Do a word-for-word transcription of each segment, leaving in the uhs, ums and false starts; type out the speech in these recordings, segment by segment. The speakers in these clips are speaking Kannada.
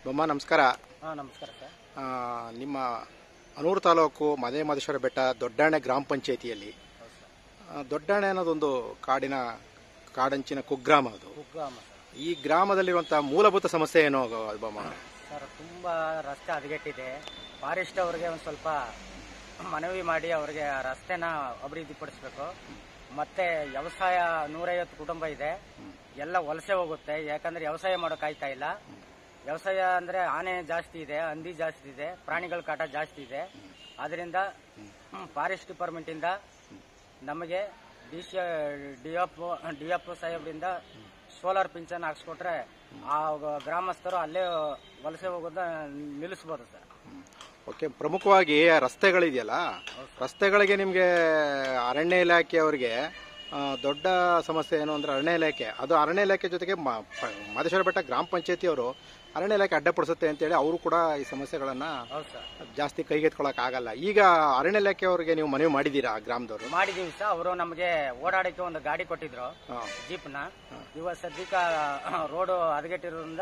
ಬೊಮ್ಮ ನಮಸ್ಕಾರ. ಹಾಂ ನಮಸ್ಕಾರ ಸರ್. ಆ, ನಿಮ್ಮ ಅನೂರು ತಾಲೂಕು ಮದೇಮಹದೇಶ್ವರ ಬೆಟ್ಟ ದೊಡ್ಡಾಣೆ ಗ್ರಾಮ ಪಂಚಾಯಿತಿಯಲ್ಲಿ ದೊಡ್ಡಾಣೆ ಅನ್ನೋದೊಂದು ಕಾಡಿನ ಕಾಡಂಚಿನ ಕುಗ್ರಾಮ. ಅದು ಕುಗ್ರಾಮ ಸರ್. ಈ ಗ್ರಾಮದಲ್ಲಿರುವಂತಹ ಮೂಲಭೂತ ಸಮಸ್ಯೆ ಏನೋ ಬೊಮ್ಮ? ಸರ್ ತುಂಬ ರಸ್ತೆ ಹದಗೆಟ್ಟಿದೆ. ಫಾರೆಸ್ಟ್ ಅವರಿಗೆ ಒಂದು ಸ್ವಲ್ಪ ಮನವಿ ಮಾಡಿ ಅವರಿಗೆ ರಸ್ತೆನ ಅಭಿವೃದ್ಧಿಪಡಿಸಬೇಕು. ಮತ್ತೆ ವ್ಯವಸಾಯ ನೂರೈವತ್ತು ಕುಟುಂಬ ಇದೆ, ಎಲ್ಲ ವಲಸೆ ಹೋಗುತ್ತೆ. ಯಾಕಂದ್ರೆ ವ್ಯವಸಾಯ ಮಾಡೋಕ್ಕಾಯ್ತಾ ಇಲ್ಲ. ವ್ಯವಸಾಯ ಅಂದ್ರೆ ಆನೆ ಜಾಸ್ತಿ ಇದೆ, ಹಂದಿ ಜಾಸ್ತಿ ಇದೆ, ಪ್ರಾಣಿಗಳ ಕಾಟ ಜಾಸ್ತಿ ಇದೆ. ಅದರಿಂದ ಫಾರೆಸ್ಟ್ ಡಿಪಾರ್ಟ್ಮೆಂಟ್ ಇಂದ ನಮಗೆ D C D F D F ಸಾಹೇಬ್ರಿಂದ ಸೋಲಾರ್ ಪಿಂಚನ್ ಹಾಕ್ಸ್ಕೊಟ್ರೆ ಆ ಗ್ರಾಮಸ್ಥರು ಅಲ್ಲೇ ವಲಸೆ ಹೋಗೋದ ನಿಲ್ಲಿಸಬಹುದು ಸರ್. ಓಕೆ, ಪ್ರಮುಖವಾಗಿ ರಸ್ತೆಗಳಿದೆಯಲ್ಲ, ರಸ್ತೆಗಳಿಗೆ ನಿಮಗೆ ಅರಣ್ಯ ಇಲಾಖೆಯವರಿಗೆ ದೊಡ್ಡ ಸಮಸ್ಯೆ ಏನು ಅಂದ್ರೆ ಅರಣ್ಯ ಇಲಾಖೆ ಅದು ಅರಣ್ಯ ಇಲಾಖೆ ಜೊತೆಗೆ ಮಹದೇಶ್ವರ ಬೆಟ್ಟ ಗ್ರಾಮ ಪಂಚಾಯತಿಯವರು ಅರಣ್ಯ ಇಲಾಖೆ ಅಡ್ಡಪಡಿಸುತ್ತೆ ಅಂತೇಳಿ ಅವರು ಕೂಡ ಈ ಸಮಸ್ಯೆಗಳನ್ನ ಜಾಸ್ತಿ ಕೈಗೆತ್ಕೊಳಕ್ ಆಗಲ್ಲ. ಈಗ ಅರಣ್ಯ ಇಲಾಖೆಯವರಿಗೆ ನೀವು ಮನವಿ ಮಾಡಿದೀರಾ? ಗ್ರಾಮದವರು ಮಾಡಿದೀವಿ ಸರ್. ಅವರು ನಮಗೆ ಓಡಾಡಕ್ಕೆ ಒಂದು ಗಾಡಿ ಕೊಟ್ಟಿದ್ರು, ಜೀಪ್ನ. ಇವಾಗ ಸದ್ಯಕ್ಕೆ ರೋಡ್ ಹದಗೆಟ್ಟಿರೋದ್ರಿಂದ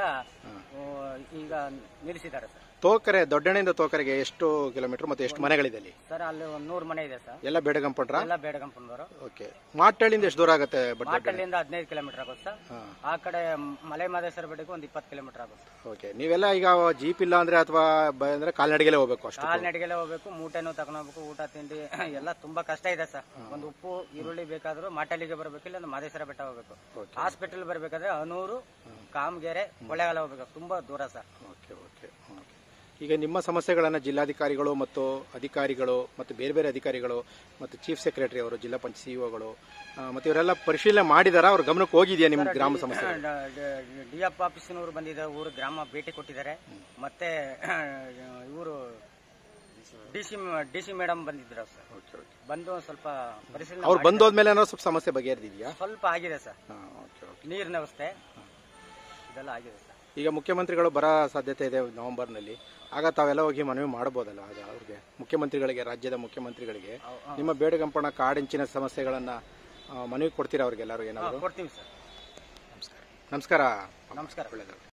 ಈಗ ನಿಲ್ಲಿಸಿದ್ದಾರೆ ಸರ್. ತೋಕರೆ ದೊಡ್ಡಣೆಯಿಂದ ತೋಕರೆಗೆ ಎಷ್ಟು ಕಿಲೋಮೀಟರ್ ಮತ್ತೆ ಎಷ್ಟು ಮನೆಗಳಿದೆ ಅಲ್ಲಿ? ಸರ್ ಅಲ್ಲಿ ಒಂದು ನೂರು ಮನೆ ಇದೆ ಸರ್. ಎಲ್ಲ ಬೇಡಗಂಪಡ್ರ? ಎಲ್ಲ ಬೇಡಗಂಪನವರು. ಓಕೆ, ಮಾಟಳ್ಳಿಯಿಂದ ಎಷ್ಟು ದೂರ ಆಗುತ್ತೆ? ಮಾಟಳ್ಳಿಯಿಂದ ಹದಿನೈದು ಕಿಲೋಮೀಟರ್ ಆಗುತ್ತೆ ಸರ್. ಆ ಕಡೆ ಮಲೆ ಮಹದೇಶ್ವರ ಬೆಟ್ಟಕ್ಕೆ ಒಂದು ಇಪ್ಪತ್ತು ಕಿಲೋಮೀಟರ್ ಆಗುತ್ತೆ. ಓಕೆ, ನೀವೆಲ್ಲ ಈಗ ಜೀಪ್ ಇಲ್ಲ ಅಂದ್ರೆ ಅಥವಾ ಅಂದ್ರೆ ಕಾಲ್ನಡಿಗೆಲೆ ಹೋಗ್ಬೇಕು? ಅಷ್ಟು ಕಾಲ್ನಡಿಗೆಲೆ ಹೋಗ್ಬೇಕು, ಮೂಟೆನೂ ತಗೊಂಡ್ ಹೋಗ್ಬೇಕು, ಊಟ ತಿಂಡಿ ಎಲ್ಲ ತುಂಬಾ ಕಷ್ಟ ಇದೆ ಸರ್. ಒಂದು ಉಪ್ಪು ಈರುಳ್ಳಿ ಬೇಕಾದ್ರೂ ಮಾಟಳ್ಳಿಗೆ ಬರಬೇಕು, ಇಲ್ಲ ಮಹದೇಶ್ವರ ಬೆಟ್ಟ ಹೋಗ್ಬೇಕು. ಹಾಸ್ಪಿಟಲ್ ಬರ್ಬೇಕಾದ್ರೆ ಅನೂರು, ಕಾಮಗೆರೆ, ಕೊಳ್ಳೇಗಾಲ ಹೋಗ್ಬೇಕು, ತುಂಬಾ ದೂರ ಸರ್. ಓಕೆ ಓಕೆ ಈಗ ನಿಮ್ಮ ಸಮಸ್ಯೆಗಳನ್ನು ಜಿಲ್ಲಾಧಿಕಾರಿಗಳು ಮತ್ತು ಅಧಿಕಾರಿಗಳು ಮತ್ತು ಬೇರೆ ಬೇರೆ ಅಧಿಕಾರಿಗಳು ಮತ್ತು ಚೀಫ್ ಸೆಕ್ರೆಟರಿ ಅವರು, ಜಿಲ್ಲಾ ಪಂಚಾಯತ್ ಸಿಇಒಗಳು ಮತ್ತೆ ಇವರೆಲ್ಲ ಪರಿಶೀಲನೆ ಮಾಡಿದಾರ? ಅವ್ರ ಗಮನಕ್ಕೆ ಹೋಗಿದೆಯಾ ನಿಮ್ಮ ಗ್ರಾಮ ಸಮಸ್ಯೆ? ಡಿ ಎಫ್ ಆಫೀಸಿನವರು ಬಂದಿದ್ದಾರೆ, ಊರು ಗ್ರಾಮ ಭೇಟಿ ಕೊಟ್ಟಿದ್ದಾರೆ. ಮತ್ತೆ ಇವರು D C D C madam ಬಂದಿದ್ರು ಸರ್. ಬಂದು ಸ್ವಲ್ಪ ಪರಿಶೀಲನೆ ಅವ್ರು ಬಂದೋದ್ಮೇಲೆ ಏನೋ ಸ್ವಲ್ಪ ಸಮಸ್ಯೆ ಬಗೆಹರಿದಿದೆಯಾ? ಸ್ವಲ್ಪ ಆಗಿದೆ ಸರ್. ನೀರಿನ ವ್ಯವಸ್ಥೆ ಇದೆಲ್ಲ ಆಗಿದೆ ಸರ್. ಈಗ ಮುಖ್ಯಮಂತ್ರಿಗಳು ಬರೋ ಸಾಧ್ಯತೆ ಇದೆ ನವೆಂಬರ್ನಲ್ಲಿ, ಆಗ ತಾವೆಲ್ಲ ಹೋಗಿ ಮನವಿ ಮಾಡಬಹುದಲ್ಲ ಆಗ ಅವ್ರಿಗೆ, ಮುಖ್ಯಮಂತ್ರಿಗಳಿಗೆ, ರಾಜ್ಯದ ಮುಖ್ಯಮಂತ್ರಿಗಳಿಗೆ ನಿಮ್ಮ ಬೇಡಗಂಪಣ ಕಾಡಂಚಿನ ಸಮಸ್ಯೆಗಳನ್ನ ಮನವಿ ಕೊಡ್ತೀರಾ ಅವ್ರಿಗೆಲ್ಲರೂ? ಏನಾದ್ರು ಕೊಡ್ತೀವಿ ಸರ್. ನಮಸ್ಕಾರ. ನಮಸ್ಕಾರ ನಮಸ್ಕಾರ. ಒಳ್ಳೆಯದು.